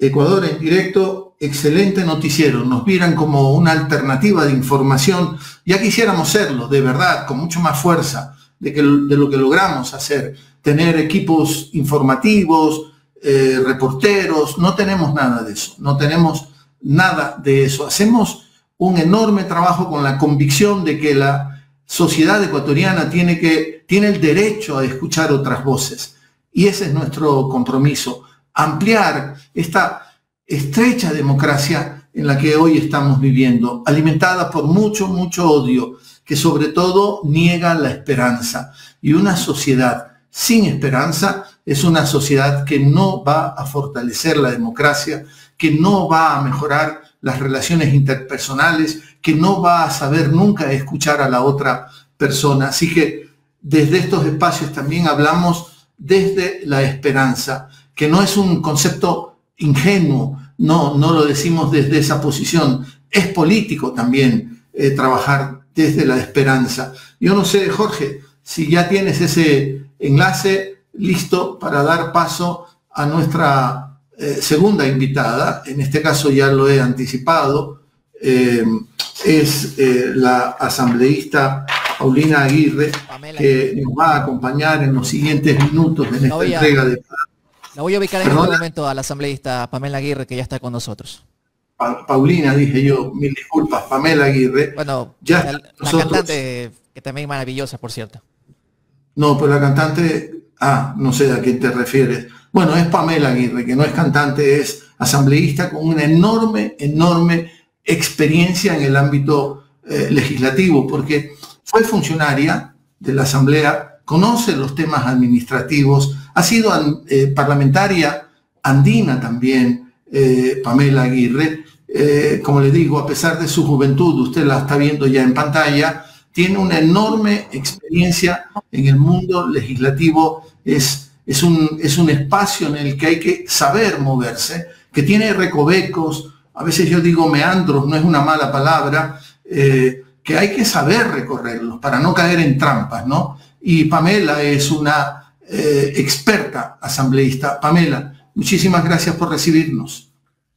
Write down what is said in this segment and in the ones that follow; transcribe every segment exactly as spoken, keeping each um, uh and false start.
Ecuador en directo, excelente noticiero, nos miran como una alternativa de información. Ya quisiéramos serlo, de verdad, con mucho más fuerza de, que, de lo que logramos hacer. Tener equipos informativos, eh, reporteros, no tenemos nada de eso, no tenemos nada de eso. Hacemos un enorme trabajo con la convicción de que la sociedad ecuatoriana tiene, que, tiene el derecho a escuchar otras voces. Y ese es nuestro compromiso. Ampliar esta estrecha democracia en la que hoy estamos viviendo, alimentada por mucho, mucho odio, que sobre todo niega la esperanza. Y una sociedad sin esperanza es una sociedad que no va a fortalecer la democracia, que no va a mejorar las relaciones interpersonales, que no va a saber nunca escuchar a la otra persona. Así que desde estos espacios también hablamos desde la esperanza, que no es un concepto ingenuo, no, no lo decimos desde esa posición, es político también eh, trabajar desde la esperanza. Yo no sé, Jorge, si ya tienes ese enlace listo para dar paso a nuestra eh, segunda invitada, en este caso ya lo he anticipado, eh, es eh, la asambleísta Paulina Aguirre, Pamela, que nos va a acompañar en los siguientes minutos en esta entrega de... La voy a ubicar en este momento a la asambleísta Pamela Aguirre, que ya está con nosotros. Pa Paulina, dije yo, mil disculpas, Pamela Aguirre. Bueno, ya la, nosotros... la cantante, que también maravillosa, por cierto. No, pero la cantante, ah, no sé a quién te refieres. Bueno, es Pamela Aguirre, que no es cantante, es asambleísta con una enorme, enorme experiencia en el ámbito eh, legislativo, porque fue funcionaria de la Asamblea, conoce los temas administrativos, ha sido eh, parlamentaria andina también, eh, Pamela Aguirre. Eh, como le digo, a pesar de su juventud, usted la está viendo ya en pantalla, tiene una enorme experiencia en el mundo legislativo, es, es, un, es un espacio en el que hay que saber moverse, que tiene recovecos, a veces yo digo meandros, no es una mala palabra, eh, que hay que saber recorrerlos para no caer en trampas, ¿no? Y Pamela es una Eh, experta asambleísta. Pamela, muchísimas gracias por recibirnos.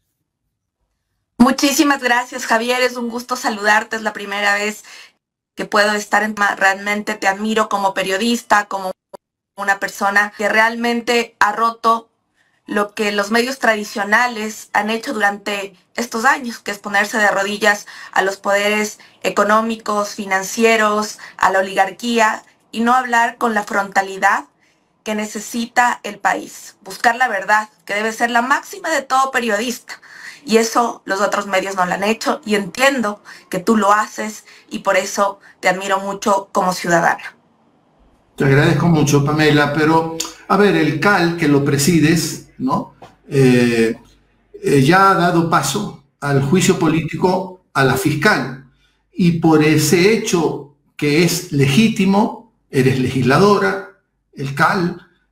Muchísimas gracias, Javier, es un gusto saludarte, es la primera vez que puedo estar en... Realmente te admiro como periodista, como una persona que realmente ha roto lo que los medios tradicionales han hecho durante estos años, que es ponerse de rodillas a los poderes económicos, financieros, a la oligarquía, y no hablar con la frontalidad que necesita el país, buscar la verdad, que debe ser la máxima de todo periodista. Y eso los otros medios no lo han hecho, y entiendo que tú lo haces, y por eso te admiro mucho como ciudadana. Te agradezco mucho, Pamela, pero, a ver, el C A L que lo presides, ¿no? Eh, eh, ya ha dado paso al juicio político a la fiscal, y por ese hecho que es legítimo, eres legisladora, el C A L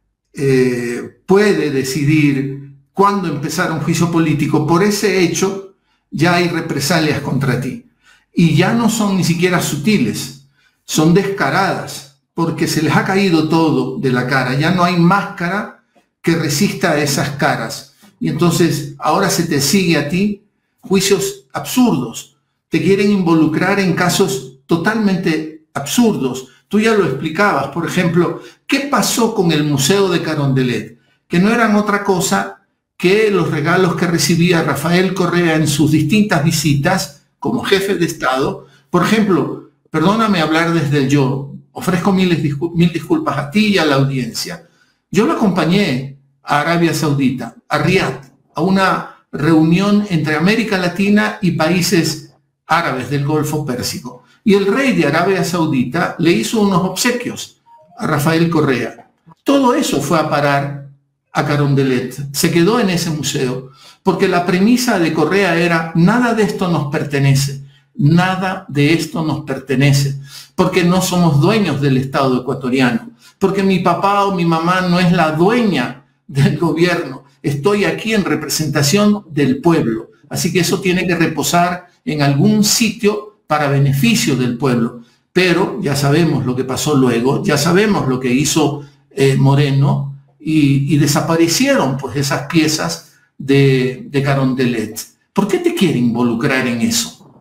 eh, puede decidir cuándo empezar un juicio político. Por ese hecho ya hay represalias contra ti. Y ya no son ni siquiera sutiles, son descaradas, porque se les ha caído todo de la cara. Ya no hay máscara que resista a esas caras. Y entonces ahora se te sigue a ti juicios absurdos. Te quieren involucrar en casos totalmente absurdos. Tú ya lo explicabas, por ejemplo, ¿qué pasó con el Museo de Carondelet? Que no eran otra cosa que los regalos que recibía Rafael Correa en sus distintas visitas como jefe de Estado. Por ejemplo, perdóname hablar desde el yo, ofrezco mil, discul mil disculpas a ti y a la audiencia. Yo lo acompañé a Arabia Saudita, a Riad, a una reunión entre América Latina y países árabes del Golfo Pérsico. Y el rey de Arabia Saudita le hizo unos obsequios a Rafael Correa. Todo eso fue a parar a Carondelet, se quedó en ese museo, porque la premisa de Correa era: nada de esto nos pertenece, nada de esto nos pertenece, porque no somos dueños del Estado ecuatoriano, porque mi papá o mi mamá no es la dueña del gobierno, estoy aquí en representación del pueblo, así que eso tiene que reposar en algún sitio para beneficio del pueblo. Pero ya sabemos lo que pasó luego, ya sabemos lo que hizo eh, Moreno, y, y desaparecieron pues esas piezas de, de Carondelet. ¿Por qué te quiere involucrar en eso?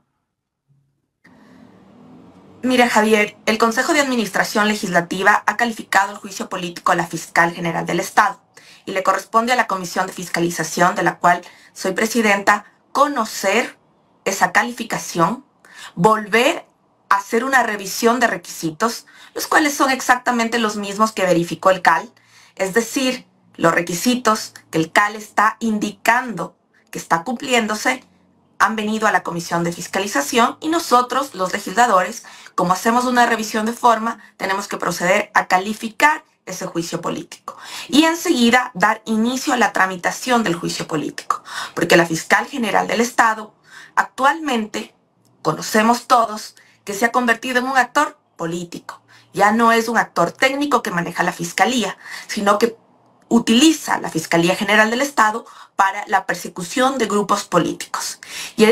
Mira, Javier, el Consejo de Administración Legislativa ha calificado el juicio político a la fiscal general del Estado y le corresponde a la Comisión de Fiscalización, de la cual soy presidenta, conocer esa calificación, volver a hacer una revisión de requisitos, los cuales son exactamente los mismos que verificó el C A L, es decir, los requisitos que el C A L está indicando que está cumpliéndose han venido a la Comisión de Fiscalización y nosotros, los legisladores, como hacemos una revisión de forma, tenemos que proceder a calificar ese juicio político y enseguida dar inicio a la tramitación del juicio político, porque la fiscal general del Estado actualmente, conocemos todos, que se ha convertido en un actor político. Ya no es un actor técnico que maneja la fiscalía, sino que utiliza la Fiscalía General del Estado para la persecución de grupos políticos. Y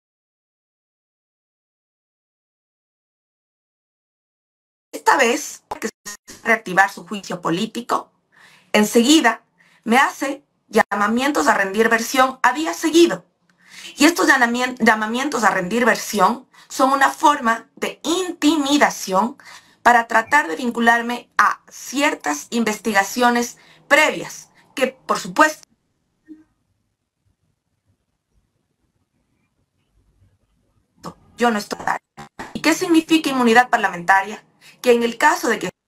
esta vez, que se reactivar su juicio político, enseguida me hace llamamientos a rendir versión a día seguido. Y estos llamamientos a rendir versión son una forma de intimidación para tratar de vincularme a ciertas investigaciones previas, que por supuesto yo no estoy. ¿Y qué significa inmunidad parlamentaria? Que en el caso de que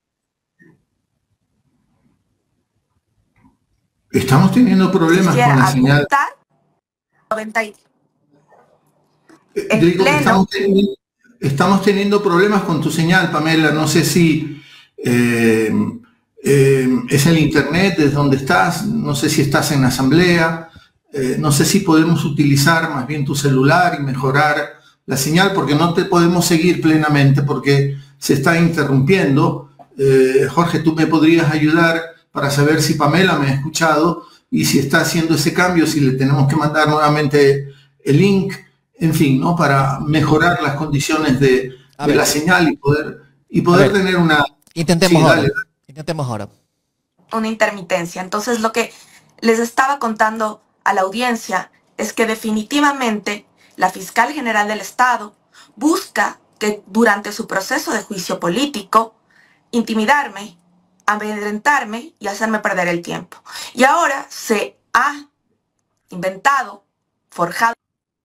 estamos teniendo problemas con la señal. noventa y... Eh, digo que estamos, teniendo, estamos teniendo problemas con tu señal, Pamela. No sé si eh, eh, es el internet, desde donde estás, no sé si estás en la asamblea, eh, no sé si podemos utilizar más bien tu celular y mejorar la señal, porque no te podemos seguir plenamente porque se está interrumpiendo. Eh, Jorge, tú me podrías ayudar para saber si Pamela me ha escuchado y si está haciendo ese cambio, si le tenemos que mandar nuevamente el link, en fin, ¿no? Para mejorar las condiciones de, de la señal y poder, y poder tener una... Intentemos sí, ahora. dale. Intentemos ahora. Una intermitencia. Entonces, lo que les estaba contando a la audiencia es que definitivamente la fiscal general del Estado busca que durante su proceso de juicio político intimidarme, amedrentarme y hacerme perder el tiempo. Y ahora se ha inventado, forjado,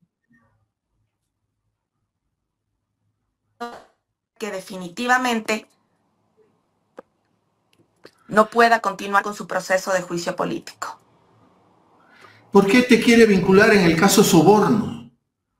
que definitivamente no pueda continuar con su proceso de juicio político. ¿Por qué te quiere vincular en el caso soborno?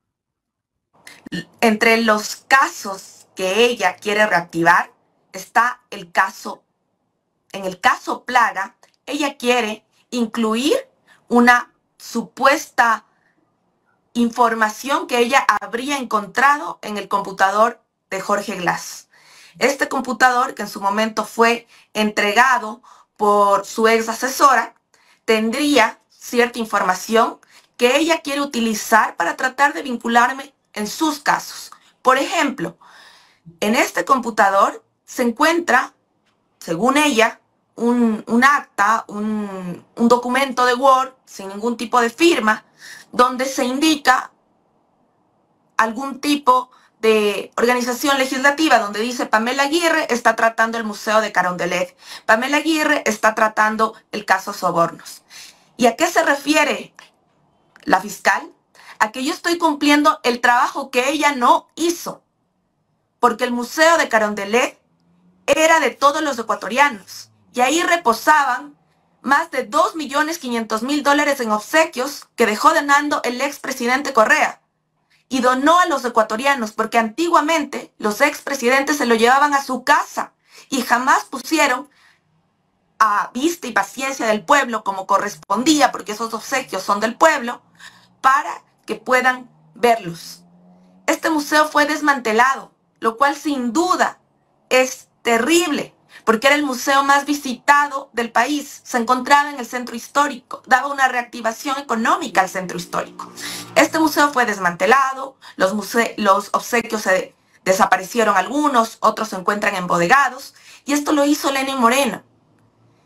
Entre los casos que ella quiere reactivar está el caso, en el caso Plaga, ella quiere incluir una supuesta información que ella habría encontrado en el computador de Jorge Glass. Este computador, que en su momento fue entregado por su ex asesora, tendría cierta información que ella quiere utilizar para tratar de vincularme en sus casos. Por ejemplo, en este computador se encuentra, según ella, un, un acta, un, un documento de Word sin ningún tipo de firma, donde se indica algún tipo de organización legislativa, donde dice Pamela Aguirre está tratando el Museo de Carondelet, Pamela Aguirre está tratando el caso Sobornos. ¿Y a qué se refiere la fiscal? A que yo estoy cumpliendo el trabajo que ella no hizo, porque el Museo de Carondelet era de todos los ecuatorianos y ahí reposaban más de dos millones quinientos mil dólares en obsequios que dejó donando el expresidente Correa y donó a los ecuatorianos, porque antiguamente los expresidentes se lo llevaban a su casa y jamás pusieron a vista y paciencia del pueblo como correspondía, porque esos obsequios son del pueblo, para que puedan verlos. Este museo fue desmantelado, lo cual sin duda es terrible, porque era el museo más visitado del país, se encontraba en el centro histórico, daba una reactivación económica al centro histórico. Este museo fue desmantelado, los, muse los obsequios se desaparecieron algunos, otros se encuentran embodegados, y esto lo hizo Lenín Moreno.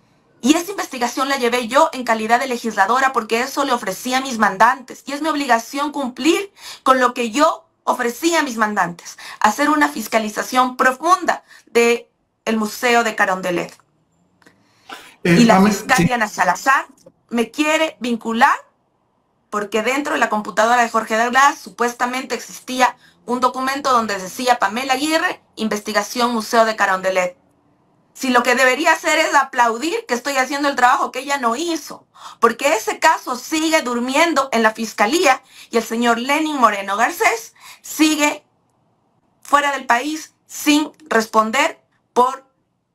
Y esa investigación la llevé yo en calidad de legisladora porque eso le ofrecía a mis mandantes. Y es mi obligación cumplir con lo que yo ofrecía a mis mandantes. Hacer una fiscalización profunda del Museo de Carondelet. Eh, y la fiscal sí. Diana Salazar me quiere vincular porque dentro de la computadora de Jorge Glass supuestamente existía un documento donde decía Pamela Aguirre, investigación Museo de Carondelet. Si lo que debería hacer es aplaudir que estoy haciendo el trabajo que ella no hizo, porque ese caso sigue durmiendo en la fiscalía y el señor Lenin Moreno Garcés sigue fuera del país sin responder por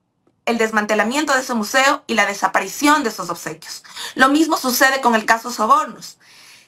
el desmantelamiento de ese museo y la desaparición de esos obsequios. Lo mismo sucede con el caso Sobornos.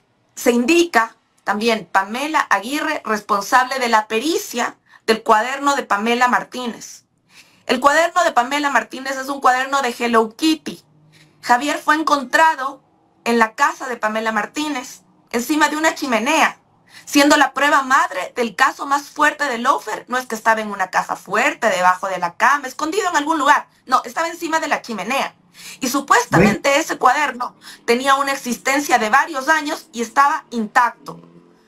Se indica también Pamela Aguirre responsable de la pericia del cuaderno de Pamela Martínez. El cuaderno de Pamela Martínez es un cuaderno de Hello Kitty. Javier fue encontrado en la casa de Pamela Martínez, encima de una chimenea, siendo la prueba madre del caso más fuerte de Loeffler. No es que estaba en una caja fuerte, debajo de la cama, escondido en algún lugar. No, estaba encima de la chimenea. Y supuestamente ese cuaderno tenía una existencia de varios años y estaba intacto.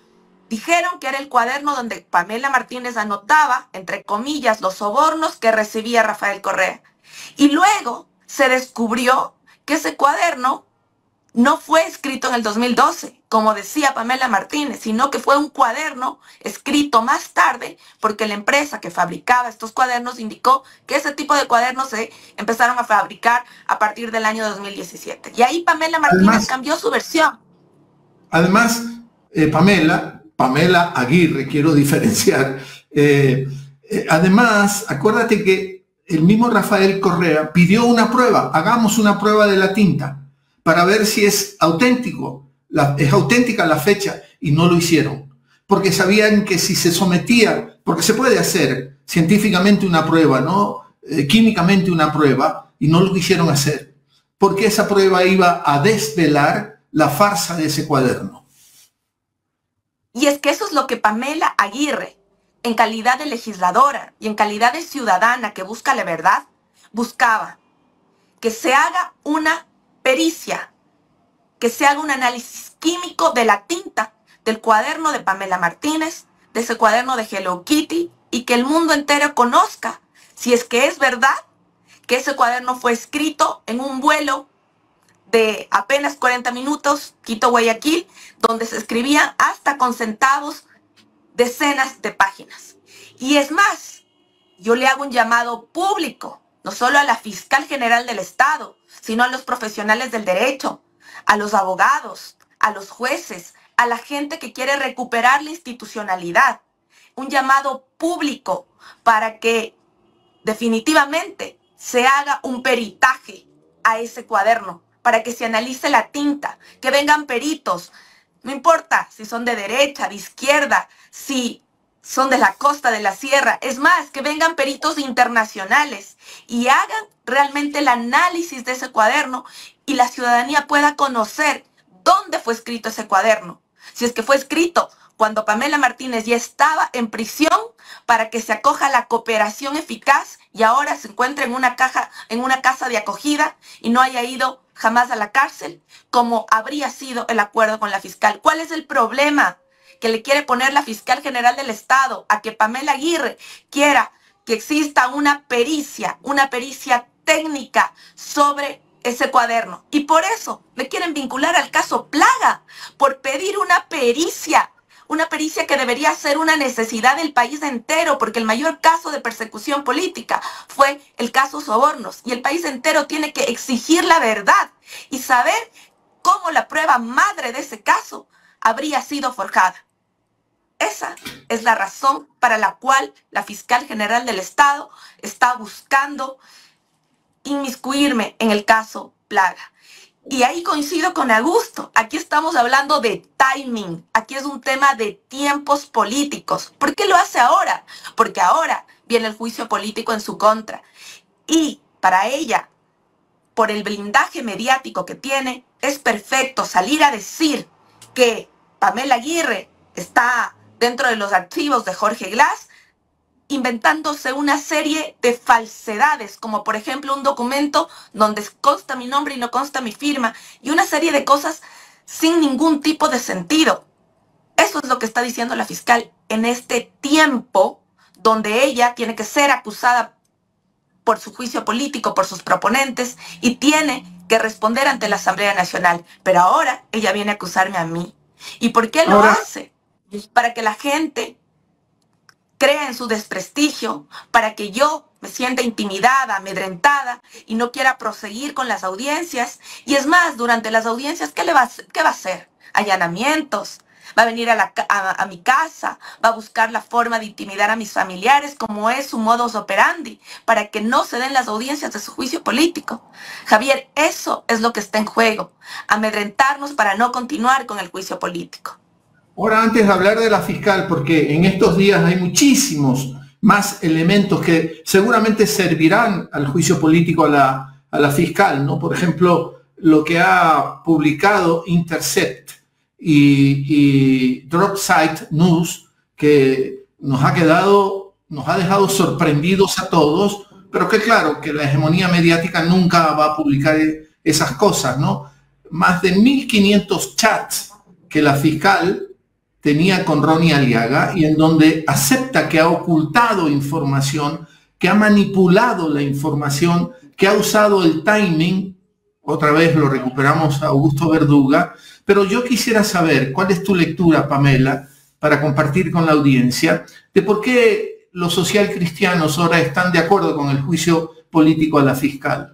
Dijeron que era el cuaderno donde Pamela Martínez anotaba, entre comillas, los sobornos que recibía Rafael Correa. Y luego se descubrió que ese cuaderno no fue escrito en el dos mil doce, como decía Pamela Martínez, sino que fue un cuaderno escrito más tarde porque la empresa que fabricaba estos cuadernos indicó que ese tipo de cuadernos se empezaron a fabricar a partir del año dos mil diecisiete. Y ahí Pamela Martínez además, cambió su versión. Además, eh, Pamela... Pamela Aguirre, quiero diferenciar. Eh, eh, además, acuérdate que el mismo Rafael Correa pidió una prueba, hagamos una prueba de la tinta para ver si es auténtico, la, es auténtica la fecha, y no lo hicieron, porque sabían que si se sometía, porque se puede hacer científicamente una prueba, ¿no? Eh, químicamente una prueba, y no lo quisieron hacer, porque esa prueba iba a desvelar la farsa de ese cuaderno. Y es que eso es lo que Pamela Aguirre, en calidad de legisladora y en calidad de ciudadana que busca la verdad, buscaba. Que se haga una pericia, que se haga un análisis químico de la tinta del cuaderno de Pamela Martínez, de ese cuaderno de Hello Kitty, y que el mundo entero conozca si es que es verdad que ese cuaderno fue escrito en un vuelo de apenas cuarenta minutos, Quito-Guayaquil, donde se escribían hasta con centavos decenas de páginas. Y es más, yo le hago un llamado público, no solo a la fiscal general del Estado, sino a los profesionales del derecho, a los abogados, a los jueces, a la gente que quiere recuperar la institucionalidad. Un llamado público para que definitivamente se haga un peritaje a ese cuaderno, para que se analice la tinta, que vengan peritos, no importa si son de derecha, de izquierda, si son de la costa, de la sierra, es más, que vengan peritos internacionales y hagan realmente el análisis de ese cuaderno y la ciudadanía pueda conocer dónde fue escrito ese cuaderno. Si es que fue escrito cuando Pamela Martínez ya estaba en prisión para que se acoja a la cooperación eficaz y ahora se encuentra en una caja, en una casa de acogida y no haya ido jamás a la cárcel, como habría sido el acuerdo con la fiscal. ¿Cuál es el problema que le quiere poner la fiscal general del Estado a que Pamela Aguirre quiera que exista una pericia, una pericia técnica sobre ese cuaderno? Y por eso le quieren vincular al caso Plaga, por pedir una pericia, una pericia que debería ser una necesidad del país entero, porque el mayor caso de persecución política fue el caso Sobornos, y el país entero tiene que exigir la verdad y saber cómo la prueba madre de ese caso habría sido forjada. Esa es la razón para la cual la fiscal general del Estado está buscando inmiscuirme en el caso Plaga. Y ahí coincido con Augusto. Aquí estamos hablando de timing. Aquí es un tema de tiempos políticos. ¿Por qué lo hace ahora? Porque ahora viene el juicio político en su contra. Y para ella, por el blindaje mediático que tiene, es perfecto salir a decir que Pamela Aguirre está dentro de los archivos de Jorge Glass inventándose una serie de falsedades, como por ejemplo un documento donde consta mi nombre y no consta mi firma, y una serie de cosas sin ningún tipo de sentido. Eso es lo que está diciendo la fiscal en este tiempo donde ella tiene que ser acusada por su juicio político, por sus proponentes, y tiene que responder ante la Asamblea Nacional. Pero ahora ella viene a acusarme a mí. ¿Y por qué lo Ahora, hace? Para que la gente crea en su desprestigio, para que yo me sienta intimidada, amedrentada y no quiera proseguir con las audiencias. Y es más, durante las audiencias, ¿qué, le va, a, qué va a hacer? Allanamientos. Va a venir a, la, a, a mi casa, va a buscar la forma de intimidar a mis familiares, como es su modus operandi, para que no se den las audiencias de su juicio político. Javier, eso es lo que está en juego, amedrentarnos para no continuar con el juicio político. Ahora, antes de hablar de la fiscal, porque en estos días hay muchísimos más elementos que seguramente servirán al juicio político a la, a la fiscal, ¿no? Por ejemplo, lo que ha publicado Intercept y, y Dropsite News, que nos ha quedado, nos ha dejado sorprendidos a todos, pero que claro, que la hegemonía mediática nunca va a publicar esas cosas, ¿no? Más de mil quinientos chats que la fiscal tenía con Ronnie Aliaga y en donde acepta que ha ocultado información, que ha manipulado la información, que ha usado el timing. Otra vez lo recuperamos a Augusto Verduga, pero yo quisiera saber cuál es tu lectura, Pamela, para compartir con la audiencia, de por qué los socialcristianos ahora están de acuerdo con el juicio político a la fiscal.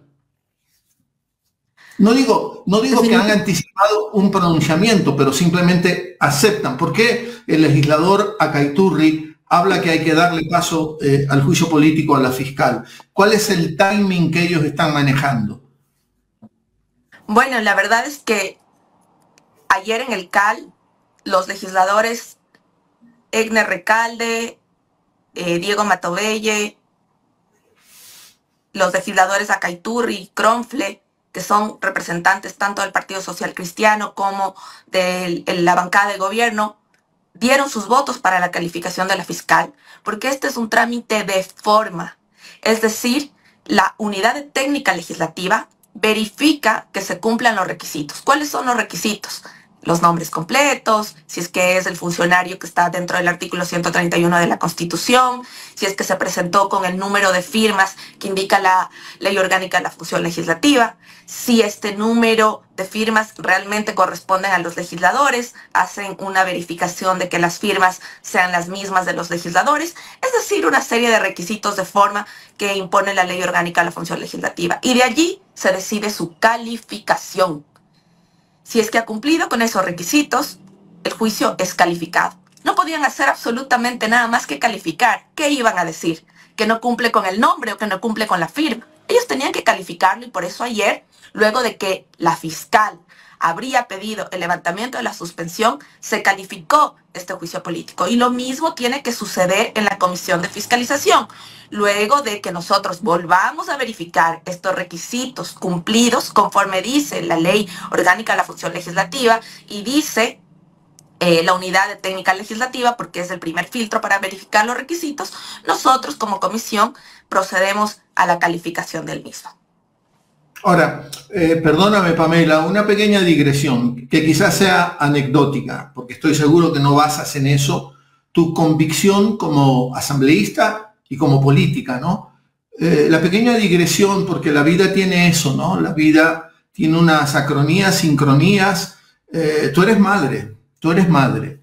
No digo, no digo que han anticipado un pronunciamiento, pero simplemente aceptan. ¿Por qué el legislador Acaiturri habla que hay que darle paso eh, al juicio político a la fiscal? ¿Cuál es el timing que ellos están manejando? Bueno, la verdad es que ayer en el C A L, los legisladores Egner Recalde, eh, Diego Matovelle, los legisladores Acaiturri, Cronfle, que son representantes tanto del Partido Social Cristiano como de la bancada de gobierno, dieron sus votos para la calificación de la fiscal, porque este es un trámite de forma. Es decir, la unidad técnica legislativa verifica que se cumplan los requisitos. ¿Cuáles son los requisitos? Los nombres completos, si es que es el funcionario que está dentro del artículo ciento treinta y uno de la Constitución, si es que se presentó con el número de firmas que indica la Ley Orgánica de la Función Legislativa, si este número de firmas realmente corresponden a los legisladores, hacen una verificación de que las firmas sean las mismas de los legisladores, es decir, una serie de requisitos de forma que impone la Ley Orgánica de la Función Legislativa. Y de allí se decide su calificación. Si es que ha cumplido con esos requisitos, el juicio es calificado. No podían hacer absolutamente nada más que calificar. ¿Qué iban a decir? ¿Que no cumple con el nombre o que no cumple con la firma? Ellos tenían que calificarlo y por eso ayer, luego de que la fiscal habría pedido el levantamiento de la suspensión, se calificó este juicio político. Y lo mismo tiene que suceder en la Comisión de Fiscalización. Luego de que nosotros volvamos a verificar estos requisitos cumplidos conforme dice la Ley Orgánica de la Función Legislativa y dice eh, la Unidad de Técnica Legislativa, porque es el primer filtro para verificar los requisitos, nosotros como comisión procedemos a la calificación del mismo. Ahora, eh, perdóname Pamela, una pequeña digresión que quizás sea anecdótica, porque estoy seguro que no basas en eso tu convicción como asambleísta y como política, ¿no? Eh, la pequeña digresión, porque la vida tiene eso, ¿no? La vida tiene unas acronías, sincronías. Eh, tú eres madre, tú eres madre,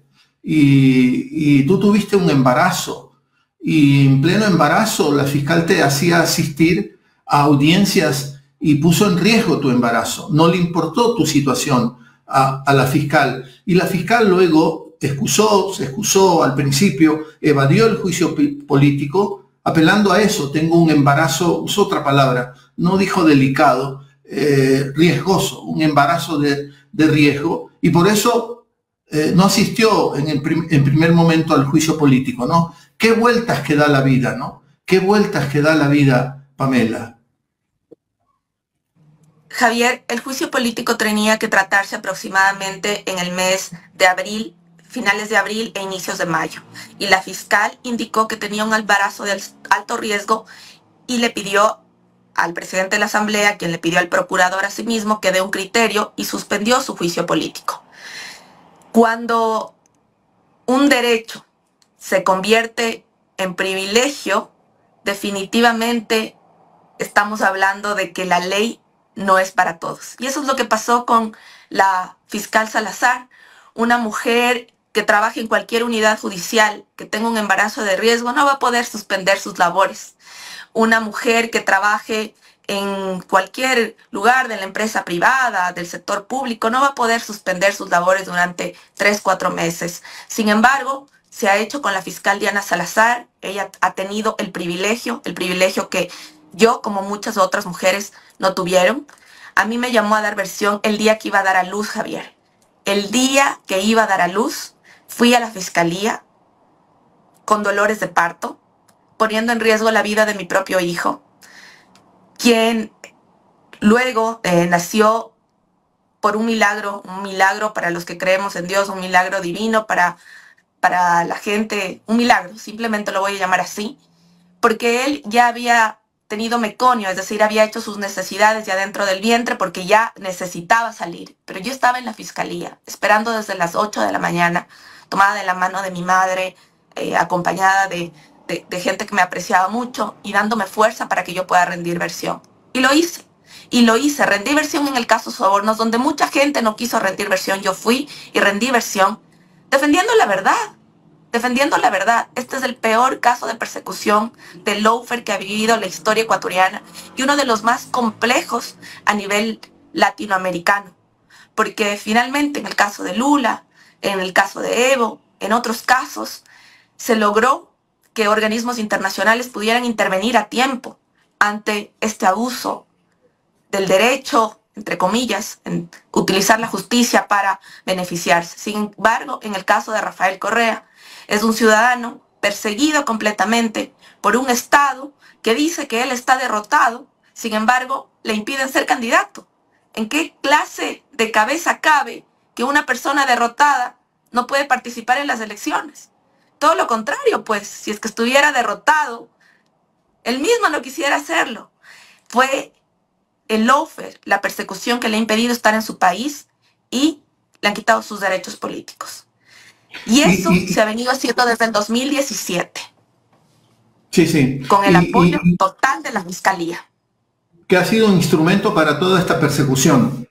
y, y tú tuviste un embarazo, y en pleno embarazo la fiscal te hacía asistir a audiencias y puso en riesgo tu embarazo. No le importó tu situación a, a la fiscal. Y la fiscal luego excusó, se excusó al principio, evadió el juicio político, apelando a eso. Tengo un embarazo, usó otra palabra, no dijo delicado, eh, riesgoso, un embarazo de, de riesgo. Y por eso eh, no asistió en, el prim, en primer momento al juicio político, ¿no? ¿Qué vueltas que da la vida, no? ¿Qué vueltas que da la vida, Pamela? Javier, el juicio político tenía que tratarse aproximadamente en el mes de abril, finales de abril e inicios de mayo. Y la fiscal indicó que tenía un embarazo de alto riesgo y le pidió al presidente de la Asamblea, quien le pidió al procurador asimismo, que dé un criterio y suspendió su juicio político. Cuando un derecho se convierte en privilegio, definitivamente estamos hablando de que la ley no es para todos. Y eso es lo que pasó con la fiscal Salazar, una mujer que trabaja en cualquier unidad judicial, que tenga un embarazo de riesgo, no va a poder suspender sus labores. Una mujer que trabaje en cualquier lugar de la empresa privada, del sector público, no va a poder suspender sus labores durante tres, cuatro meses. Sin embargo, se ha hecho con la fiscal Diana Salazar. Ella ha tenido el privilegio, el privilegio que yo, como muchas otras mujeres, no tuvieron. A mí me llamó a dar versión el día que iba a dar a luz, Javier. El día que iba a dar a luz, fui a la fiscalía con dolores de parto, poniendo en riesgo la vida de mi propio hijo, quien luego eh, nació por un milagro, un milagro para los que creemos en Dios, un milagro divino para, para la gente, un milagro, simplemente lo voy a llamar así, porque él ya había tenido meconio, es decir, había hecho sus necesidades ya dentro del vientre porque ya necesitaba salir. Pero yo estaba en la fiscalía, esperando desde las ocho de la mañana, tomada de la mano de mi madre, eh, acompañada de, de, de gente que me apreciaba mucho y dándome fuerza para que yo pueda rendir versión. Y lo hice, y lo hice, rendí versión en el caso Sobornos, donde mucha gente no quiso rendir versión. Yo fui y rendí versión, defendiendo la verdad. Defendiendo la verdad. Este es el peor caso de persecución de lawfare que ha vivido la historia ecuatoriana y uno de los más complejos a nivel latinoamericano. Porque finalmente en el caso de Lula, en el caso de Evo, en otros casos, se logró que organismos internacionales pudieran intervenir a tiempo ante este abuso del derecho, entre comillas, en utilizar la justicia para beneficiarse. Sin embargo, en el caso de Rafael Correa, es un ciudadano perseguido completamente por un Estado que dice que él está derrotado, sin embargo, le impiden ser candidato. ¿En qué clase de cabeza cabe que una persona derrotada no puede participar en las elecciones? Todo lo contrario, pues, si es que estuviera derrotado, él mismo no quisiera hacerlo. Fue el lawfare, la persecución que le ha impedido estar en su país y le han quitado sus derechos políticos. Y eso y, y, se ha venido haciendo desde el dos mil diecisiete. Sí, sí. Con el y, apoyo y, total de la Fiscalía. Que ha sido un instrumento para toda esta persecución.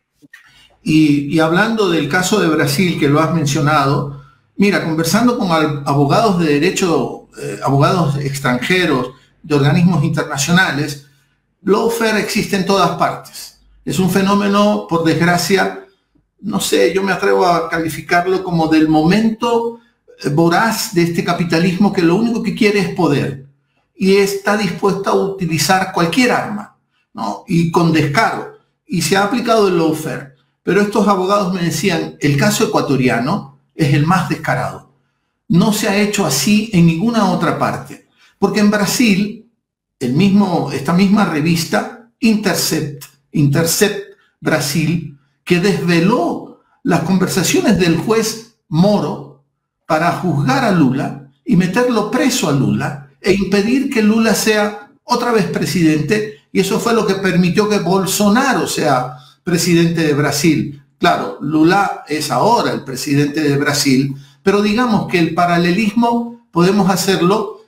Y, y hablando del caso de Brasil, que lo has mencionado, mira, conversando con abogados de derecho, eh, abogados extranjeros, de organismos internacionales, lawfare existe en todas partes. Es un fenómeno, por desgracia, no sé, yo me atrevo a calificarlo como del momento voraz de este capitalismo que lo único que quiere es poder y está dispuesto a utilizar cualquier arma, ¿no? Y con descaro. Y se ha aplicado el lawfare. Pero estos abogados me decían, el caso ecuatoriano es el más descarado. No se ha hecho así en ninguna otra parte. Porque en Brasil, el mismo, esta misma revista, Intercept, Intercept Brasil, que desveló las conversaciones del juez Moro para juzgar a Lula y meterlo preso a Lula e impedir que Lula sea otra vez presidente, y eso fue lo que permitió que Bolsonaro sea presidente de Brasil. Claro, Lula es ahora el presidente de Brasil, pero digamos que el paralelismo podemos hacerlo.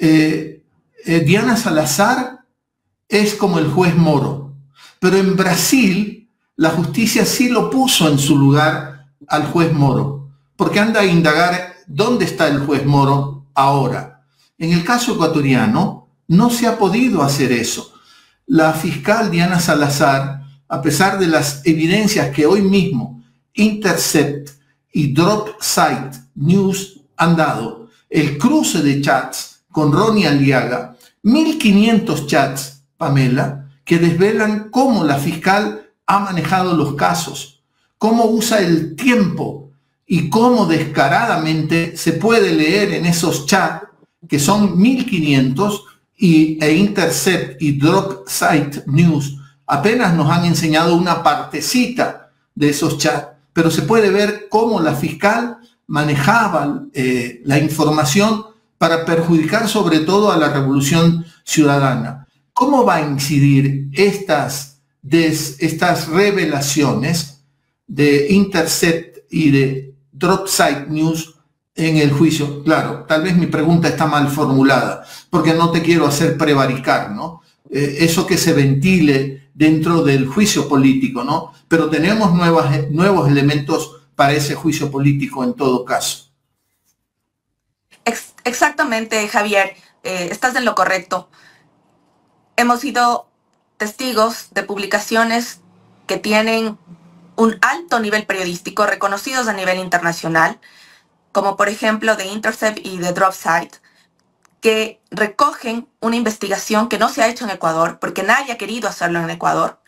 Eh, eh, Diana Salazar es como el juez Moro, pero en Brasil la justicia sí lo puso en su lugar al juez Moro, porque anda a indagar dónde está el juez Moro ahora. En el caso ecuatoriano no se ha podido hacer eso. La fiscal Diana Salazar, a pesar de las evidencias que hoy mismo Intercept y Drop Site News han dado, el cruce de chats con Ronnie Aliaga, mil quinientos chats, Pamela, que desvelan cómo la fiscal ha manejado los casos, cómo usa el tiempo y cómo descaradamente se puede leer en esos chats, que son mil quinientos, y, e Intercept y Drop Site News apenas nos han enseñado una partecita de esos chats, pero se puede ver cómo la fiscal manejaba eh, la información para perjudicar sobre todo a la Revolución Ciudadana. ¿Cómo va a incidir estas, des, estas revelaciones de Intercept y de DropSite News en el juicio? Claro, tal vez mi pregunta está mal formulada, porque no te quiero hacer prevaricar, ¿no? Eh, eso que se ventile dentro del juicio político, ¿no? Pero tenemos nuevas, nuevos elementos para ese juicio político en todo caso. Ex exactamente, Javier, eh, estás en lo correcto. Hemos sido testigos de publicaciones que tienen un alto nivel periodístico, reconocidos a nivel internacional, como por ejemplo de Intercept y de DropSite, que recogen una investigación que no se ha hecho en Ecuador, porque nadie ha querido hacerlo en Ecuador,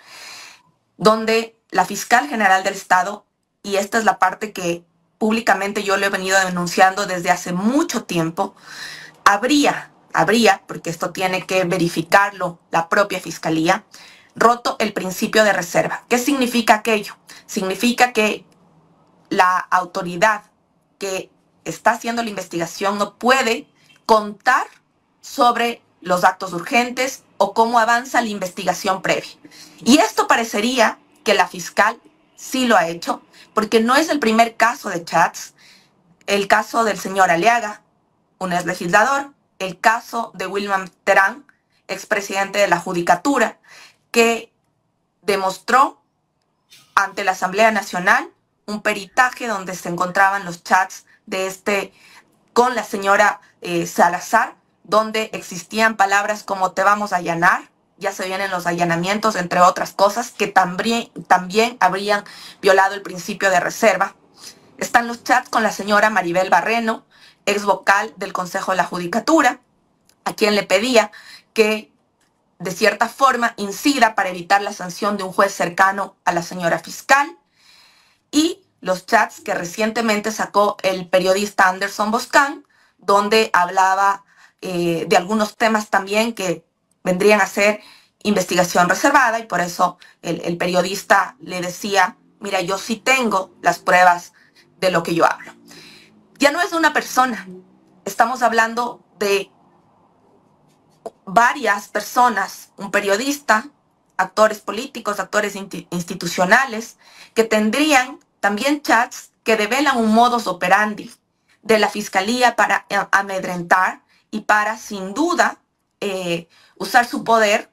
donde la fiscal general del Estado, y esta es la parte que públicamente yo lo he venido denunciando desde hace mucho tiempo, habría, habría, porque esto tiene que verificarlo la propia fiscalía, roto el principio de reserva. ¿Qué significa aquello? Significa que la autoridad que está haciendo la investigación no puede contar sobre los actos urgentes o cómo avanza la investigación previa. Y esto parecería que la fiscal sí lo ha hecho, porque no es el primer caso de chats. El caso del señor Aliaga, un ex legislador, el caso de Wilman Terán, expresidente de la Judicatura, que demostró ante la Asamblea Nacional un peritaje donde se encontraban los chats de este con la señora eh, Salazar, donde existían palabras como te vamos a allanar, ya se vienen los allanamientos, entre otras cosas, que también, también habrían violado el principio de reserva. Están los chats con la señora Maribel Barreno, ex vocal del Consejo de la Judicatura, a quien le pedía que de cierta forma incida para evitar la sanción de un juez cercano a la señora fiscal, y los chats que recientemente sacó el periodista Anderson Boscan, donde hablaba eh, de algunos temas también que vendrían a ser investigación reservada, y por eso el, el periodista le decía, mira, yo sí tengo las pruebas de lo que yo hablo. Ya no es una persona, estamos hablando de varias personas, un periodista, actores políticos, actores institucionales, que tendrían también chats que develan un modus operandi de la fiscalía para amedrentar y para, sin duda, eh, usar su poder,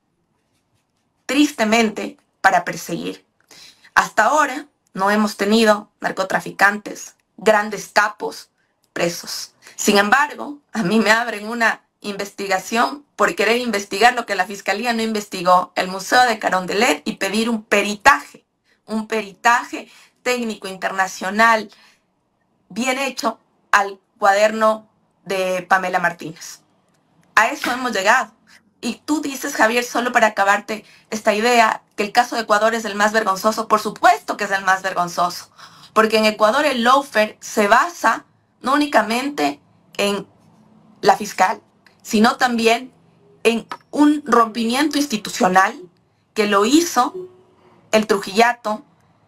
tristemente, para perseguir. Hasta ahora no hemos tenido narcotraficantes, grandes capos presos. Sin embargo, a mí me abren una investigación por querer investigar lo que la fiscalía no investigó, el Museo de Carondelet, y pedir un peritaje, un peritaje técnico internacional bien hecho al cuaderno de Pamela Martínez. A eso hemos llegado. Y tú dices, Javier, solo para acabarte esta idea, que el caso de Ecuador es el más vergonzoso. Por supuesto que es el más vergonzoso, porque en Ecuador el lawfare se basa no únicamente en la fiscal, sino también en un rompimiento institucional que lo hizo el Trujillato,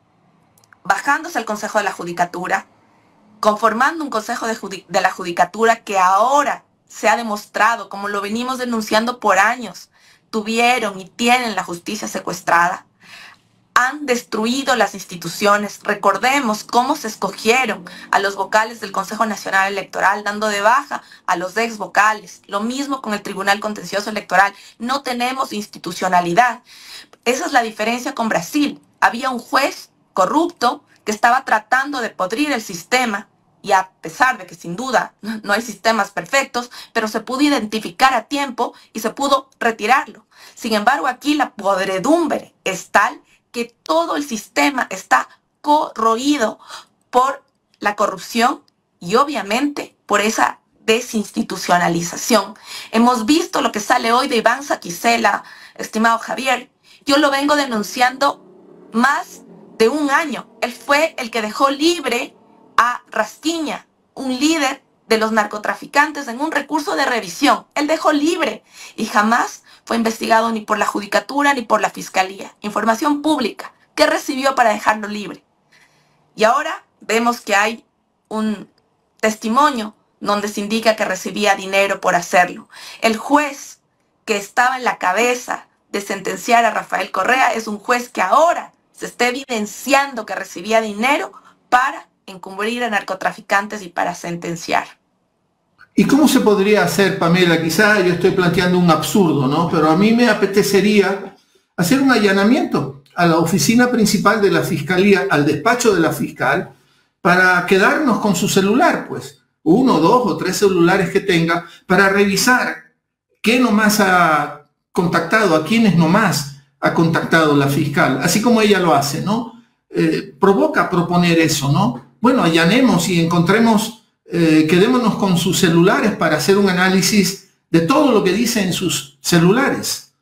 bajándose al Consejo de la Judicatura, conformando un Consejo de, Judi- de la Judicatura que ahora se ha demostrado, como lo venimos denunciando por años, tuvieron y tienen la justicia secuestrada. Han destruido las instituciones. Recordemos cómo se escogieron a los vocales del Consejo Nacional Electoral, dando de baja a los ex vocales. Lo mismo con el Tribunal Contencioso Electoral. No tenemos institucionalidad. Esa es la diferencia con Brasil. Había un juez corrupto que estaba tratando de podrir el sistema, y a pesar de que sin duda no hay sistemas perfectos, pero se pudo identificar a tiempo y se pudo retirarlo. Sin embargo, aquí la podredumbre es tal que todo el sistema está corroído por la corrupción y obviamente por esa desinstitucionalización. Hemos visto lo que sale hoy de Iván Saquicela, estimado Javier. Yo lo vengo denunciando más de un año. Él fue el que dejó libre a Rasquiña, un líder de los narcotraficantes, en un recurso de revisión. Él dejó libre y jamás fue investigado ni por la Judicatura ni por la Fiscalía. Información pública. ¿Qué recibió para dejarlo libre? Y ahora vemos que hay un testimonio donde se indica que recibía dinero por hacerlo. El juez que estaba en la cabeza de sentenciar a Rafael Correa es un juez que ahora se está evidenciando que recibía dinero para encubrir a narcotraficantes y para sentenciar. ¿Y cómo se podría hacer, Pamela? Quizá yo estoy planteando un absurdo, ¿no? Pero a mí me apetecería hacer un allanamiento a la oficina principal de la Fiscalía, al despacho de la fiscal, para quedarnos con su celular, pues, uno, dos o tres celulares que tenga, para revisar qué nomás ha contactado, a quiénes nomás ha contactado la fiscal, así como ella lo hace, ¿no? Eh, provoca proponer eso, ¿no? Bueno, allanemos y encontremos, eh, quedémonos con sus celulares para hacer un análisis de todo lo que dice en sus celulares.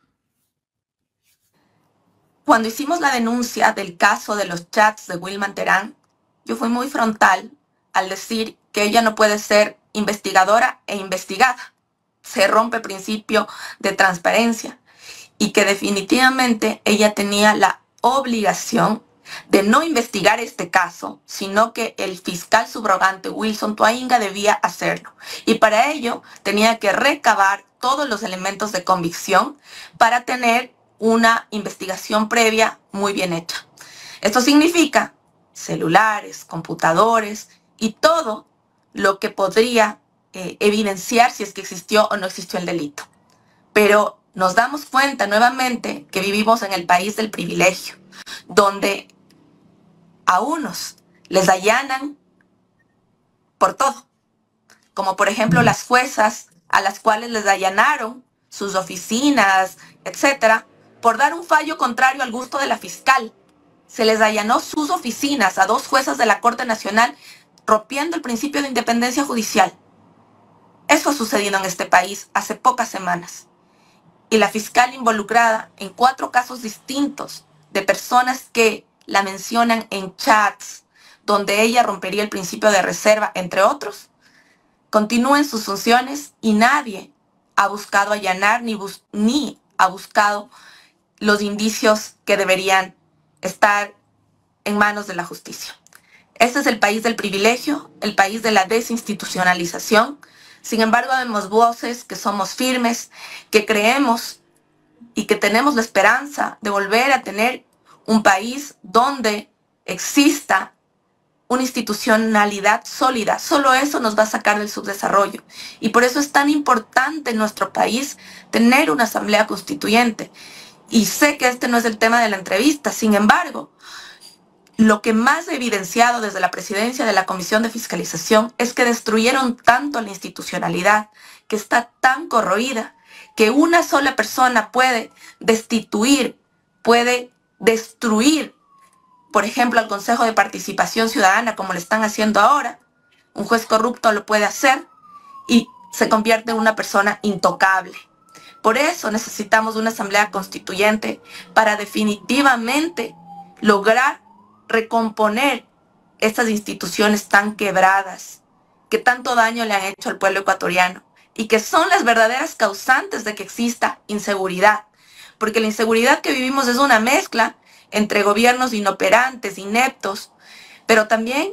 Cuando hicimos la denuncia del caso de los chats de Wilman Terán, yo fui muy frontal al decir que ella no puede ser investigadora e investigada. Se rompe el principio de transparencia y que definitivamente ella tenía la obligación de no investigar este caso, sino que el fiscal subrogante Wilson Toainga debía hacerlo. Y para ello tenía que recabar todos los elementos de convicción para tener una investigación previa muy bien hecha. Esto significa celulares, computadores y todo lo que podría eh, evidenciar si es que existió o no existió el delito. Pero nos damos cuenta nuevamente que vivimos en el país del privilegio, donde a unos les allanan por todo, como por ejemplo las juezas a las cuales les allanaron sus oficinas, etcétera, por dar un fallo contrario al gusto de la fiscal. Se les allanó sus oficinas a dos juezas de la Corte Nacional, rompiendo el principio de independencia judicial. Eso ha sucedido en este país hace pocas semanas. Y la fiscal involucrada en cuatro casos distintos de personas que la mencionan en chats, donde ella rompería el principio de reserva, entre otros, continúa en sus funciones y nadie ha buscado allanar ni, bus ni ha buscado los indicios que deberían estar en manos de la justicia. Este es el país del privilegio, el país de la desinstitucionalización. Sin embargo, vemos voces que somos firmes, que creemos y que tenemos la esperanza de volver a tener un país donde exista una institucionalidad sólida. Solo eso nos va a sacar del subdesarrollo. Y por eso es tan importante en nuestro país tener una asamblea constituyente. Y sé que este no es el tema de la entrevista, sin embargo, lo que más he evidenciado desde la presidencia de la Comisión de Fiscalización es que destruyeron tanto la institucionalidad, que está tan corroída, que una sola persona puede destituir, puede destruir, por ejemplo, al Consejo de Participación Ciudadana, como lo están haciendo ahora. Un juez corrupto lo puede hacer y se convierte en una persona intocable. Por eso necesitamos una asamblea constituyente para definitivamente lograr recomponer estas instituciones tan quebradas, que tanto daño le han hecho al pueblo ecuatoriano y que son las verdaderas causantes de que exista inseguridad. Porque la inseguridad que vivimos es una mezcla entre gobiernos inoperantes, ineptos, pero también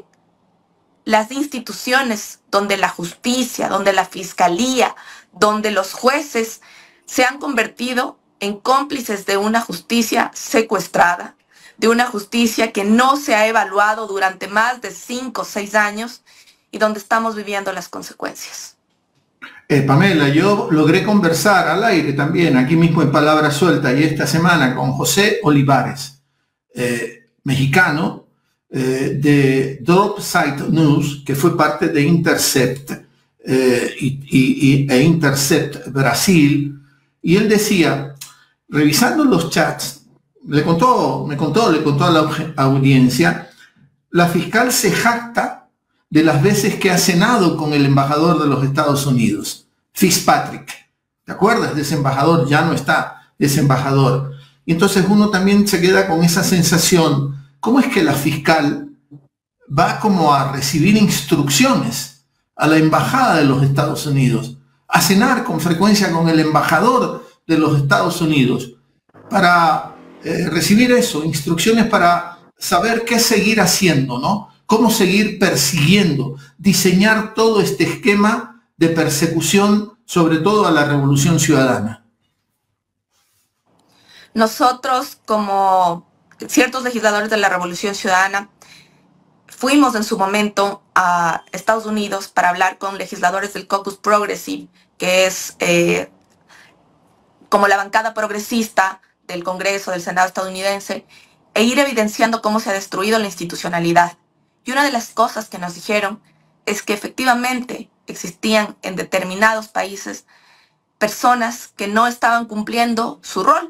las instituciones donde la justicia, donde la fiscalía, donde los jueces se han convertido en cómplices de una justicia secuestrada, de una justicia que no se ha evaluado durante más de cinco o seis años y donde estamos viviendo las consecuencias. Eh, Pamela, yo logré conversar al aire también, aquí mismo en Palabra Suelta, y esta semana con José Olivares, eh, mexicano, eh, de Drop Site News, que fue parte de Intercept eh, y, y, e Intercept Brasil. Y él decía, revisando los chats, le contó, me contó, le contó a la audiencia, la fiscal se jacta de las veces que ha cenado con el embajador de los Estados Unidos, Fitzpatrick. ¿Te acuerdas de ese embajador? Ya no está ese embajador. Y entonces uno también se queda con esa sensación, ¿cómo es que la fiscal va como a recibir instrucciones a la embajada de los Estados Unidos, a cenar con frecuencia con el embajador de los Estados Unidos, para eh, recibir eso, instrucciones para saber qué seguir haciendo, ¿no? cómo seguir persiguiendo, diseñar todo este esquema de persecución, sobre todo a la Revolución Ciudadana. Nosotros, como ciertos legisladores de la Revolución Ciudadana, fuimos en su momento a Estados Unidos para hablar con legisladores del Caucus Progressive, que es eh, como la bancada progresista del Congreso, del Senado estadounidense, e ir evidenciando cómo se ha destruido la institucionalidad. Y una de las cosas que nos dijeron es que efectivamente existían en determinados países personas que no estaban cumpliendo su rol.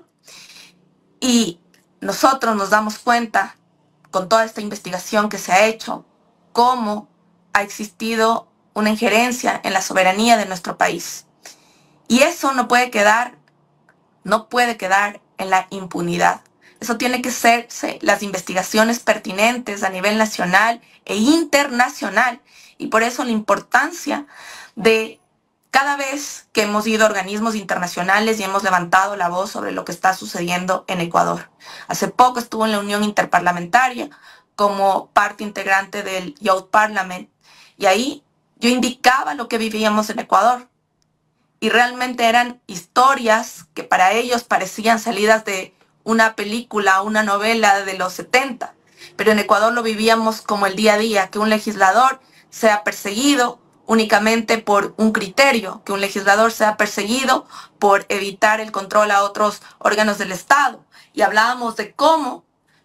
Y nosotros nos damos cuenta, con toda esta investigación que se ha hecho, cómo ha existido una injerencia en la soberanía de nuestro país. Y eso no puede quedar, no puede quedar en la impunidad. Eso tiene que hacerse las investigaciones pertinentes a nivel nacional e internacional. Y por eso la importancia de cada vez que hemos ido a organismos internacionales y hemos levantado la voz sobre lo que está sucediendo en Ecuador. Hace poco estuvo en la Unión Interparlamentaria como parte integrante del Youth Parliament, y ahí yo indicaba lo que vivíamos en Ecuador. Y realmente eran historias que para ellos parecían salidas de una película, una novela de los setenta. Pero en Ecuador lo vivíamos como el día a día, que un legislador sea perseguido únicamente por un criterio, que un legislador sea perseguido por evitar el control a otros órganos del Estado. Y hablábamos de cómo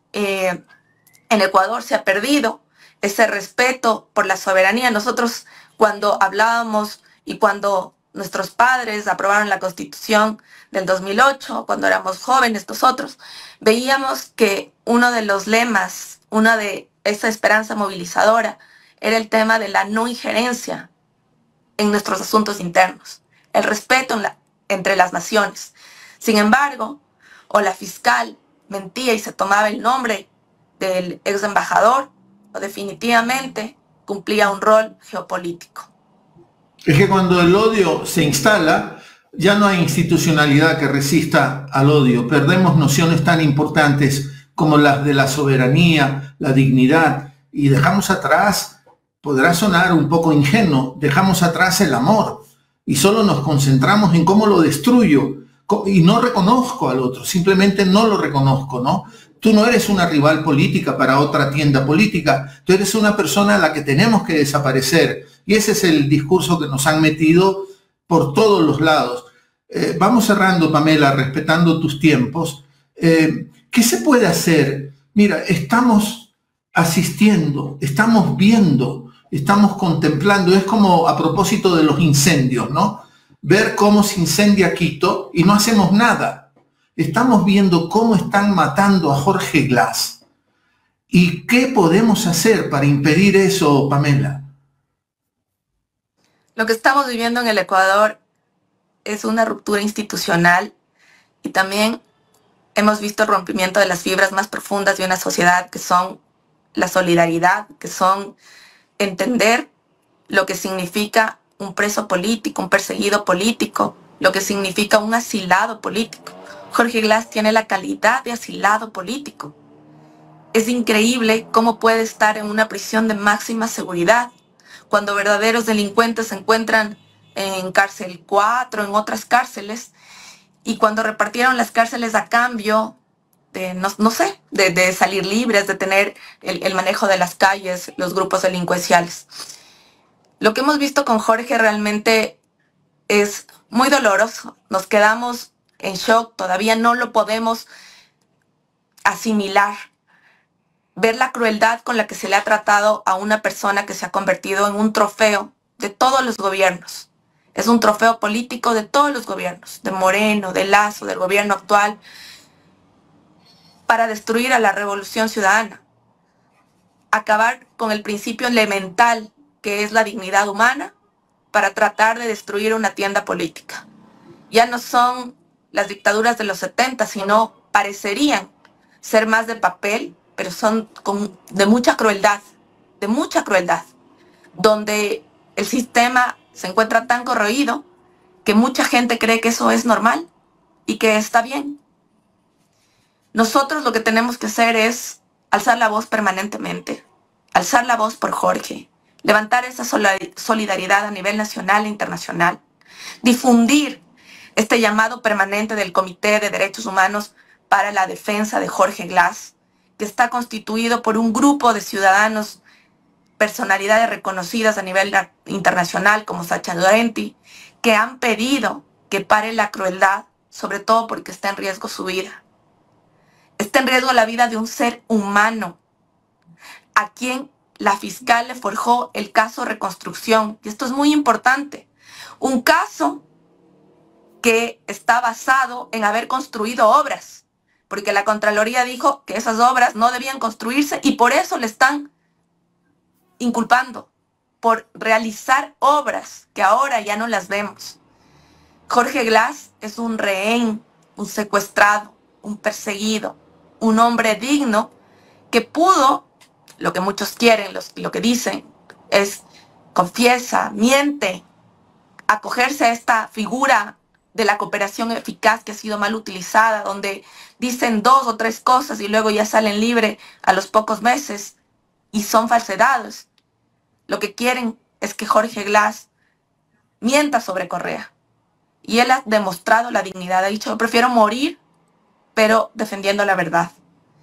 eh, en Ecuador se ha perdido ese respeto por la soberanía. Nosotros, cuando hablábamos y cuando nuestros padres aprobaron la Constitución del dos mil ocho, cuando éramos jóvenes nosotros, veíamos que uno de los lemas, una de esa esperanza movilizadora, era el tema de la no injerencia en nuestros asuntos internos, el respeto en la, entre las naciones. Sin embargo, o la fiscal mentía y se tomaba el nombre del ex embajador, o definitivamente cumplía un rol geopolítico. Es que cuando el odio se instala, ya no hay institucionalidad que resista al odio. Perdemos nociones tan importantes como las de la soberanía, la dignidad, y dejamos atrás, podrá sonar un poco ingenuo, dejamos atrás el amor y solo nos concentramos en cómo lo destruyo y no reconozco al otro, simplemente no lo reconozco, ¿no? Tú no eres una rival política para otra tienda política, tú eres una persona a la que tenemos que desaparecer, y ese es el discurso que nos han metido por todos los lados. Eh, vamos cerrando, Pamela, respetando tus tiempos. Eh, ¿Qué se puede hacer? Mira, estamos asistiendo, estamos viendo, estamos contemplando, es como a propósito de los incendios, ¿no? Ver cómo se incendia Quito y no hacemos nada. Estamos viendo cómo están matando a Jorge Glass. ¿Y qué podemos hacer para impedir eso, Pamela? Lo que estamos viviendo en el Ecuador es una ruptura institucional y también hemos visto el rompimiento de las fibras más profundas de una sociedad, que son la solidaridad, que son entender lo que significa un preso político, un perseguido político, lo que significa un asilado político. Jorge Glass tiene la calidad de asilado político. Es increíble cómo puede estar en una prisión de máxima seguridad, cuando verdaderos delincuentes se encuentran en cárcel cuatro, en otras cárceles, y cuando repartieron las cárceles a cambio de, no, no sé, de, de salir libres, de tener el, el manejo de las calles, los grupos delincuenciales. Lo que hemos visto con Jorge realmente es muy doloroso. Nos quedamos en shock, todavía no lo podemos asimilar. Ver la crueldad con la que se le ha tratado a una persona que se ha convertido en un trofeo de todos los gobiernos. Es un trofeo político de todos los gobiernos, de Moreno, de Lasso, del gobierno actual, para destruir a la Revolución Ciudadana. Acabar con el principio elemental que es la dignidad humana para tratar de destruir una tienda política. Ya no son las dictaduras de los setenta, sino parecerían ser más de papel, pero son con, de mucha crueldad, de mucha crueldad, donde el sistema se encuentra tan corroído que mucha gente cree que eso es normal y que está bien. Nosotros lo que tenemos que hacer es alzar la voz permanentemente alzar la voz por Jorge, levantar esa solidaridad a nivel nacional e internacional, difundir este llamado permanente del Comité de Derechos Humanos para la Defensa de Jorge Glass, que está constituido por un grupo de ciudadanos, personalidades reconocidas a nivel internacional como Sacha Laurenti, que han pedido que pare la crueldad, sobre todo porque está en riesgo su vida. Está en riesgo la vida de un ser humano, a quien la fiscal le forjó el caso Reconstrucción. Y esto es muy importante. Un caso que está basado en haber construido obras, porque la Contraloría dijo que esas obras no debían construirse y por eso le están inculpando por realizar obras que ahora ya no las vemos. Jorge Glass es un rehén, un secuestrado, un perseguido, un hombre digno que pudo, lo que muchos quieren, los, lo que dicen, es confiesa, miente, acogerse a esta figura de la cooperación eficaz que ha sido mal utilizada, donde dicen dos o tres cosas y luego ya salen libre a los pocos meses y son falsedades. Lo que quieren es que Jorge Glass mienta sobre Correa. Y él ha demostrado la dignidad. Ha dicho, prefiero morir, pero defendiendo la verdad.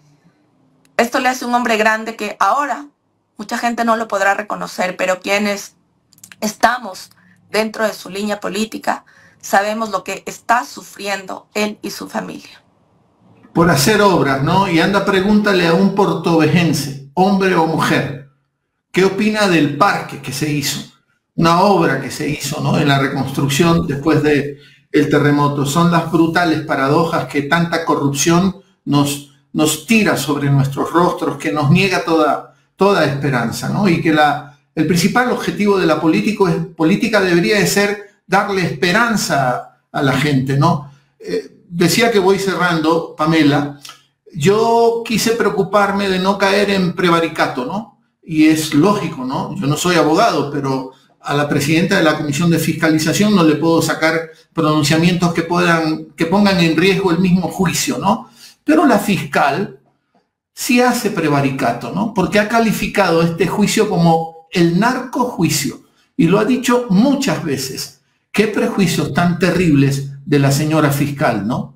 Esto le hace un hombre grande que ahora mucha gente no lo podrá reconocer, pero quienes estamos dentro de su línea política sabemos lo que está sufriendo él y su familia. Por hacer obras, ¿no? Y anda, pregúntale a un portovejense, hombre o mujer, ¿qué opina del parque que se hizo? Una obra que se hizo, ¿no?, en la reconstrucción después del terremoto. Son las brutales paradojas que tanta corrupción nos, nos tira sobre nuestros rostros, que nos niega toda, toda esperanza, ¿no? Y que la, el principal objetivo de la político es, política debería de ser darle esperanza a la gente, ¿no? Eh, decía que voy cerrando, Pamela. Yo quise preocuparme de no caer en prevaricato, ¿no? Y es lógico, ¿no? Yo no soy abogado, pero a la presidenta de la Comisión de Fiscalización no le puedo sacar pronunciamientos que puedan, que pongan en riesgo el mismo juicio, ¿no? Pero la fiscal sí hace prevaricato, ¿no? Porque ha calificado este juicio como el narcojuicio y lo ha dicho muchas veces. Qué prejuicios tan terribles de la señora fiscal, ¿no?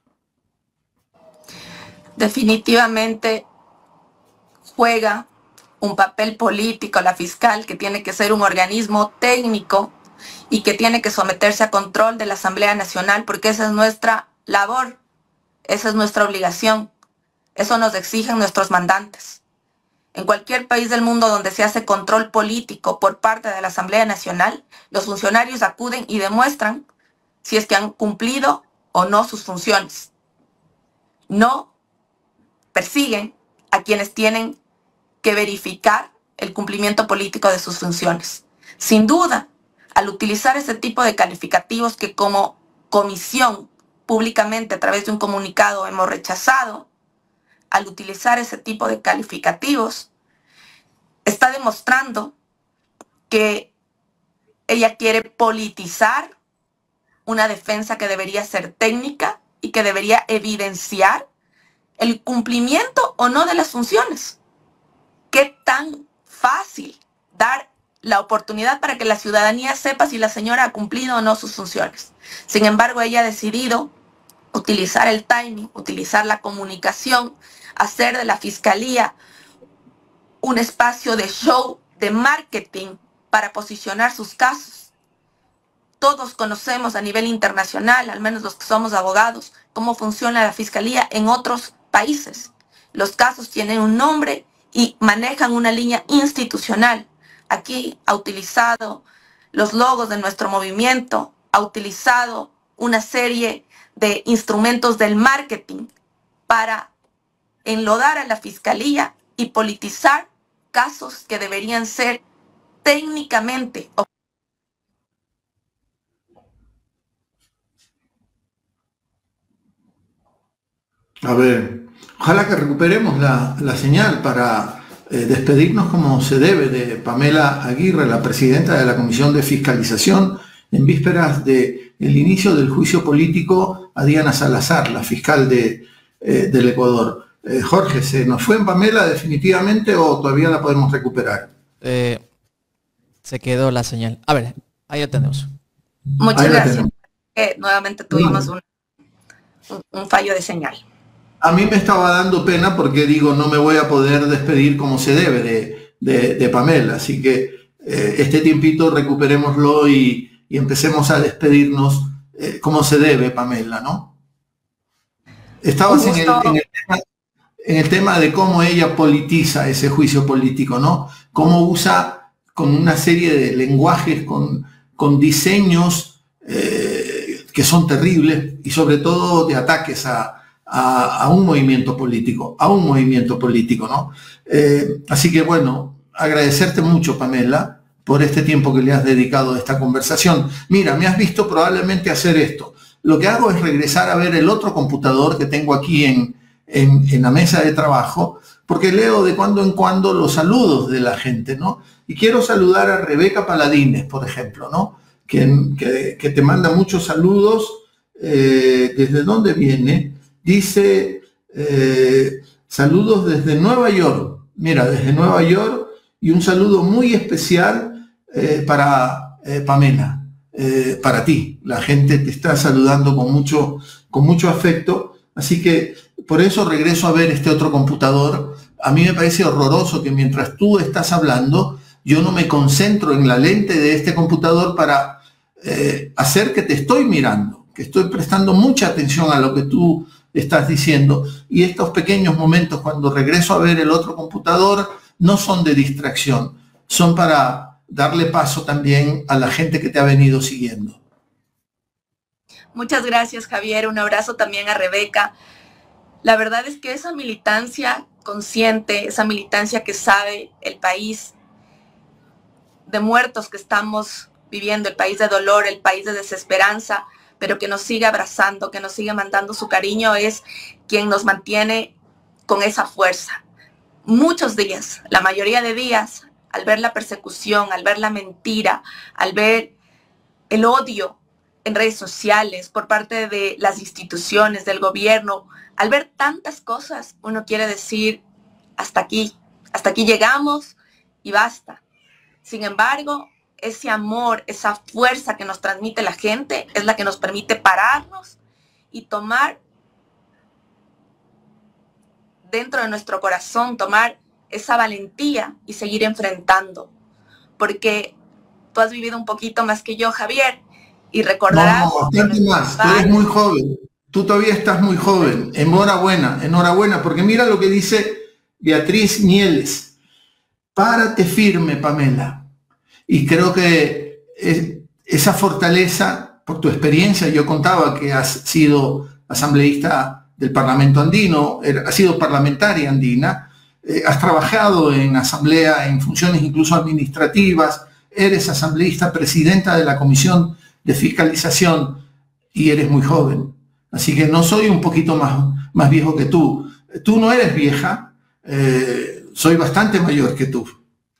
Definitivamente juega un papel político la fiscal, que tiene que ser un organismo técnico y que tiene que someterse a control de la Asamblea Nacional, porque esa es nuestra labor, esa es nuestra obligación, eso nos exigen nuestros mandantes. En cualquier país del mundo donde se hace control político por parte de la Asamblea Nacional, los funcionarios acuden y demuestran si es que han cumplido o no sus funciones. No persiguen a quienes tienen que verificar el cumplimiento político de sus funciones. Sin duda, al utilizar ese tipo de calificativos que como comisión públicamente a través de un comunicado hemos rechazado, al utilizar ese tipo de calificativos, está demostrando que ella quiere politizar una defensa que debería ser técnica y que debería evidenciar el cumplimiento o no de las funciones. ¿Qué tan fácil dar la oportunidad para que la ciudadanía sepa si la señora ha cumplido o no sus funciones? Sin embargo, ella ha decidido utilizar el timing, utilizar la comunicación, hacer de la fiscalía un espacio de show, de marketing para posicionar sus casos. Todos conocemos a nivel internacional, al menos los que somos abogados, cómo funciona la fiscalía en otros países. Los casos tienen un nombre y manejan una línea institucional. Aquí ha utilizado los logos de nuestro movimiento, ha utilizado una serie de instrumentos del marketing para enlodar a la fiscalía y politizar casos que deberían ser técnicamente. A ver, ojalá que recuperemos la, la señal para eh, despedirnos como se debe de Pamela Aguirre, la presidenta de la Comisión de Fiscalización, en vísperas del inicio del juicio político a Diana Salazar, la fiscal de, eh, del Ecuador. Eh, Jorge, ¿se nos fue en Pamela definitivamente o todavía la podemos recuperar? Eh, se quedó la señal. A ver, ahí la tenemos. Muchas ahí gracias. Eh, nuevamente tuvimos un, un, un fallo de señal. A mí me estaba dando pena porque digo, no me voy a poder despedir como se debe de, de, de Pamela. Así que eh, este tiempito recuperémoslo y, y empecemos a despedirnos eh, como se debe, Pamela, ¿no? Estabas en el, en, el tema, en el tema de cómo ella politiza ese juicio político, ¿no? Cómo usa con una serie de lenguajes, con, con diseños eh, que son terribles y sobre todo de ataques a, a, a un movimiento político, a un movimiento político, ¿no? Eh, así que bueno, agradecerte mucho, Pamela, por este tiempo que le has dedicado a esta conversación. Mira, me has visto probablemente hacer esto. Lo que hago es regresar a ver el otro computador que tengo aquí en, en, en la mesa de trabajo, porque leo de cuando en cuando los saludos de la gente, ¿no? Y quiero saludar a Rebeca Paladines, por ejemplo, ¿no? Que, que, que te manda muchos saludos. Eh, ¿Desde dónde viene? Dice, eh, saludos desde Nueva York. Mira, desde Nueva York, y un saludo muy especial eh, para eh, Pamela. Eh, para ti, la gente te está saludando con mucho, con mucho afecto, así que por eso regreso a ver este otro computador. A mí me parece horroroso que mientras tú estás hablando, yo no me concentro en la lente de este computador para eh, hacer que te estoy mirando, que estoy prestando mucha atención a lo que tú estás diciendo, y estos pequeños momentos cuando regreso a ver el otro computador no son de distracción, son para darle paso también a la gente que te ha venido siguiendo. Muchas gracias, Javier. Un abrazo también a Rebeca. La verdad es que esa militancia consciente, esa militancia que sabe el país de muertos que estamos viviendo, el país de dolor, el país de desesperanza, pero que nos sigue abrazando, que nos sigue mandando su cariño, es quien nos mantiene con esa fuerza. Muchos días, la mayoría de días, al ver la persecución, al ver la mentira, al ver el odio en redes sociales por parte de las instituciones, del gobierno, al ver tantas cosas, uno quiere decir, hasta aquí, hasta aquí llegamos y basta. Sin embargo, ese amor, esa fuerza que nos transmite la gente es la que nos permite pararnos y tomar dentro de nuestro corazón, tomar esa valentía y seguir enfrentando, porque tú has vivido un poquito más que yo, Javier, y recordarás... No, bastante más, tú eres muy joven, tú todavía estás muy joven, enhorabuena, enhorabuena, porque mira lo que dice Beatriz Mieles, párate firme, Pamela, y creo que es, esa fortaleza, por tu experiencia, yo contaba que has sido asambleísta del Parlamento andino, has sido parlamentaria andina, Eh, has trabajado en asamblea, en funciones incluso administrativas, eres asambleísta, presidenta de la Comisión de Fiscalización y eres muy joven. Así que no soy un poquito más, más viejo que tú. Tú no eres vieja, eh, soy bastante mayor que tú.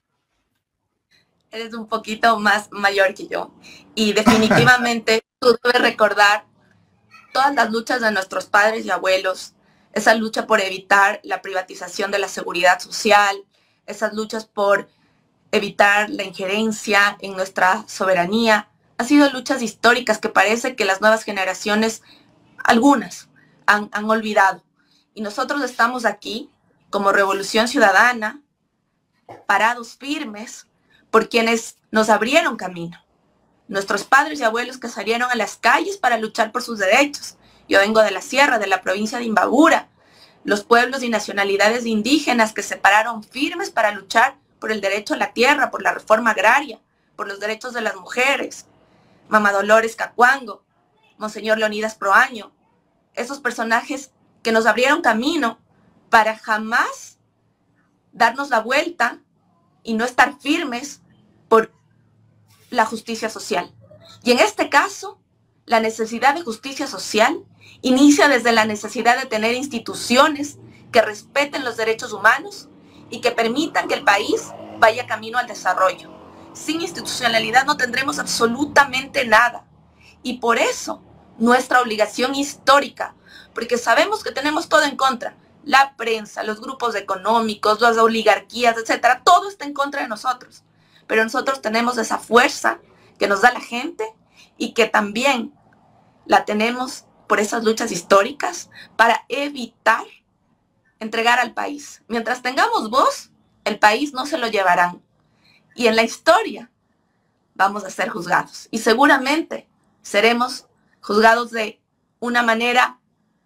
Eres un poquito más mayor que yo. Y definitivamente tú debes recordar todas las luchas de nuestros padres y abuelos, esa lucha por evitar la privatización de la seguridad social, esas luchas por evitar la injerencia en nuestra soberanía. Han sido luchas históricas que parece que las nuevas generaciones, algunas, han, han olvidado. Y nosotros estamos aquí, como Revolución Ciudadana, parados firmes por quienes nos abrieron camino. Nuestros padres y abuelos que salieron a las calles para luchar por sus derechos. Yo vengo de la sierra, de la provincia de Imbabura. Los pueblos y nacionalidades indígenas que se pararon firmes para luchar por el derecho a la tierra, por la reforma agraria, por los derechos de las mujeres. Mama Dolores Cacuango, Monseñor Leonidas Proaño. Esos personajes que nos abrieron camino para jamás darnos la vuelta y no estar firmes por la justicia social. Y en este caso, la necesidad de justicia social inicia desde la necesidad de tener instituciones que respeten los derechos humanos y que permitan que el país vaya camino al desarrollo. Sin institucionalidad no tendremos absolutamente nada. Y por eso, nuestra obligación histórica, porque sabemos que tenemos todo en contra, la prensa, los grupos económicos, las oligarquías, etcétera, todo está en contra de nosotros. Pero nosotros tenemos esa fuerza que nos da la gente y que también la tenemos por esas luchas históricas para evitar entregar al país. Mientras tengamos voz, el país no se lo llevarán. Y en la historia vamos a ser juzgados. Y seguramente seremos juzgados de una manera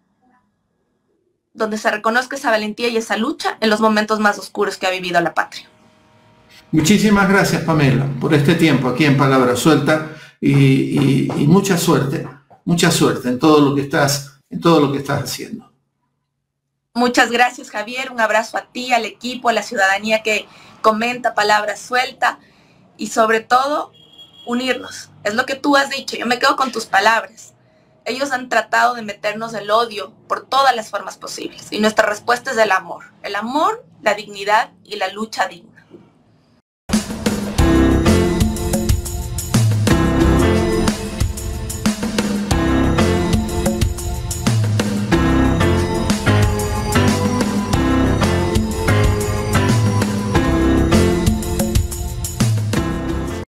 donde se reconozca esa valentía y esa lucha en los momentos más oscuros que ha vivido la patria. Muchísimas gracias, Pamela, por este tiempo aquí en Palabra Suelta y, y, y mucha suerte, mucha suerte en todo lo que estás, en todo lo que estás haciendo. Muchas gracias, Javier. Un abrazo a ti, al equipo, a la ciudadanía que comenta Palabra Suelta y sobre todo unirnos. Es lo que tú has dicho. Yo me quedo con tus palabras. Ellos han tratado de meternos el odio por todas las formas posibles y nuestra respuesta es el amor. El amor, la dignidad y la lucha digna.